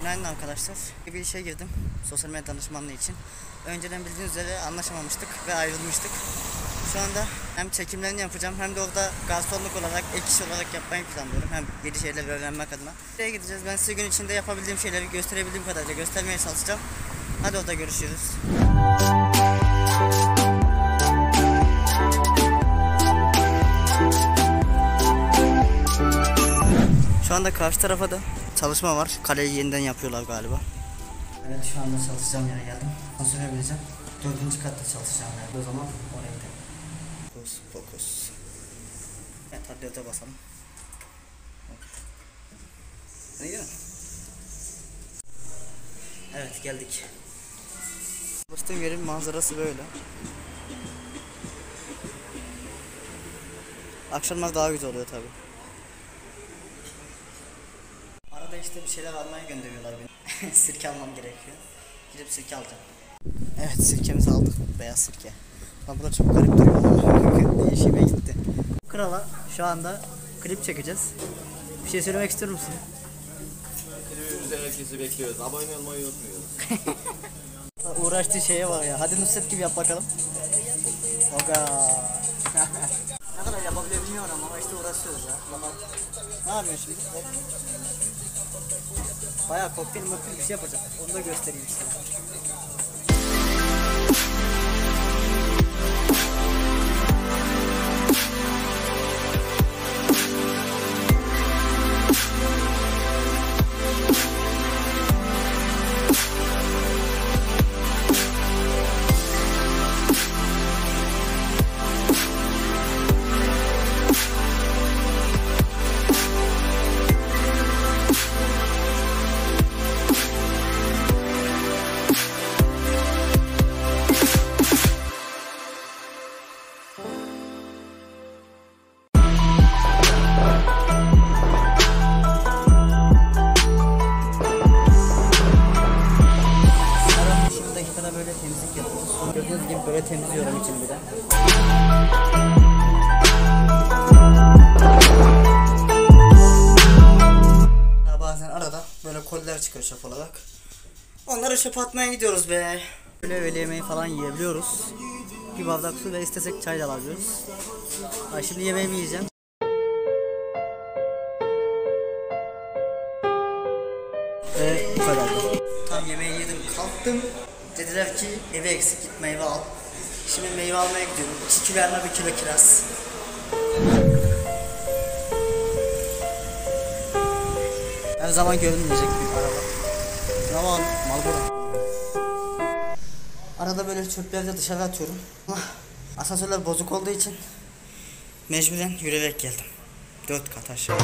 Günaydın arkadaşlar. Bir işe girdim sosyal medya danışmanlığı için. Önceden bildiğiniz üzere anlaşamamıştık ve ayrılmıştık. Şu anda hem çekimlerini yapacağım hem de orada garsonluk olarak, ek iş olarak yapmayı planlıyorum. Hem yeni şeyler öğrenmek adına. Nereye gideceğiz? Ben size gün içinde yapabildiğim şeyleri gösterebildiğim kadarıyla göstermeye çalışacağım. Hadi orada görüşürüz. Şu anda karşı tarafa da çalışma var. Kaleyi yeniden yapıyorlar galiba. Evet, şu anda çalışacağım yere geldim. Nasıl yapabileceğim? 4. katta çalışacağım yani. O zaman oraya gidelim. Fokus. Evet, hadi öte basalım. Hadi gidelim. Evet, geldik. Çalıştığım yerin manzarası böyle. Akşamlar daha güzel oluyor tabi. Arada işte bir şeyler almaya gönderiyorlar beni. Sirke almam gerekiyor. Gidip sirke alacağım. Evet, sirkemizi aldık. Beyaz sirke. Lan bu da çok garip duruyor ama değişime gitti. Krala şu anda klip çekeceğiz. Bir şey söylemek istiyor musun? Klibimizde herkesi bekliyoruz. Abone olmayı unutmuyoruz. Uğraştığı şeye var ya. Hadi Nusret gibi yap bakalım. Oga. Ne kadar yapabiliyor bilmiyorum ama işte uğraşıyoruz ya. Ne yapıyorsun şimdi? Bayağı kokteyl bir şey yapacağım. Onu da göstereyim size. Böyle temizlik yapıyoruz. Gördüğünüz gibi böyle temizliyorum içini bir de. Bazen arada böyle koliler çıkıyor çöp olarak. Onları çöpe atmaya gidiyoruz be. Böyle öğle yemeği falan yiyebiliyoruz. Bir bardak su ve istesek çay da alabiliyoruz. Şimdi yemeğimi yiyeceğim. Ve bu kadar. Tam yemeği yedim, kalktım. Dediler ki eve eksik, git meyve al. Şimdi meyve almaya gidiyorum. 2 kilo elma, 1 kilo kiraz. Her zaman görünmeyecek bir araba. Ama Marlboro. Arada böyle çöpleri de dışarı atıyorum. Ama asansörler bozuk olduğu için mecburen yürüyerek geldim. 4 kat aşağı.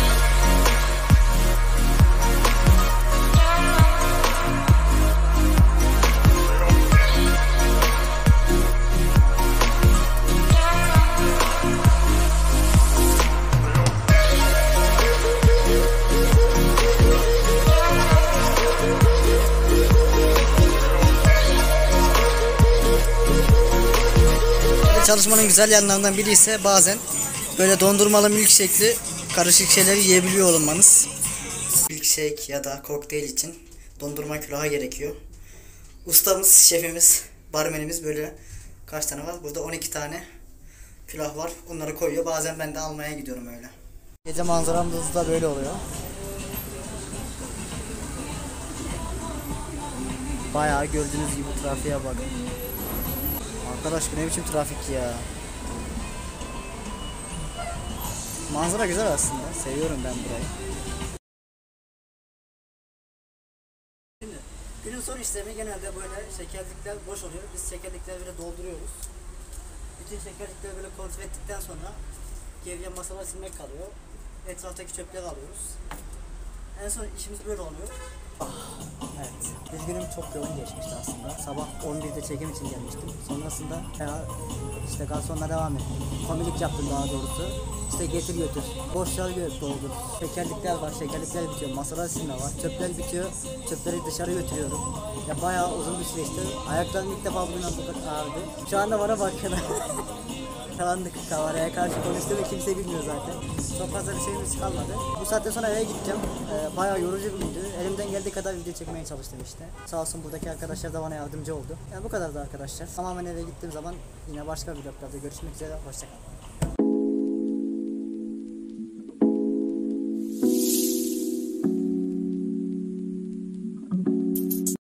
Çalışmanın güzel yanlarından biri ise bazen böyle dondurmalı milkshake'li karışık şeyleri yiyebiliyor olmanız. Milkshake ya da kokteyl için dondurma külahı gerekiyor. Ustamız, şefimiz, barmenimiz böyle kaç tane var? Burada 12 tane külah var. Onları koyuyor. Bazen ben de almaya gidiyorum öyle. Gece manzaramız da böyle oluyor. Bayağı gördüğünüz gibi trafiğe bakın. Arkadaş bu ne biçim trafik ya. Manzara güzel aslında. Seviyorum ben burayı. Şimdi günün son işlemi genelde böyle şekerlikler boş oluyor. Biz şekerlikleri böyle dolduruyoruz. Bütün şekerlikleri böyle kontrol ettikten sonra geriye masalar silmek kalıyor. Etraftaki çöpleri alıyoruz. En son işimiz böyle oluyor. Evet, bir günüm çok yoğun geçmişti aslında. Sabah 11'de çekim için gelmiştim. Sonrasında işte garsonla devam ettim. Komilik yaptım daha doğrusu. İşte getir götür. Boşlar doldur. Şekerlikler var, şekerlikler bitiyor. Masalar silme var. Çöpler bitiyor. Çöpleri dışarı götürüyorum. Ya bayağı uzun bir süreçti. Ayaklarım ilk defa bugün bu kadar ağrıdı. Şu anda bana bakın. yakalandık. Kameraya karşı konuştuğumu kimse bilmiyor zaten. Çok fazla bir şeyimiz kalmadı. Bu saatten sonra eve gideceğim. Bayağı yorucu bir gündü. Elimden geldiği kadar video çekmeye çalıştım işte. Sağ olsun buradaki arkadaşlar da bana yardımcı oldu. Yani bu kadardı arkadaşlar. Tamamen eve gittiğim zaman yine başka vloglarda görüşmek üzere. Hoşçakalın.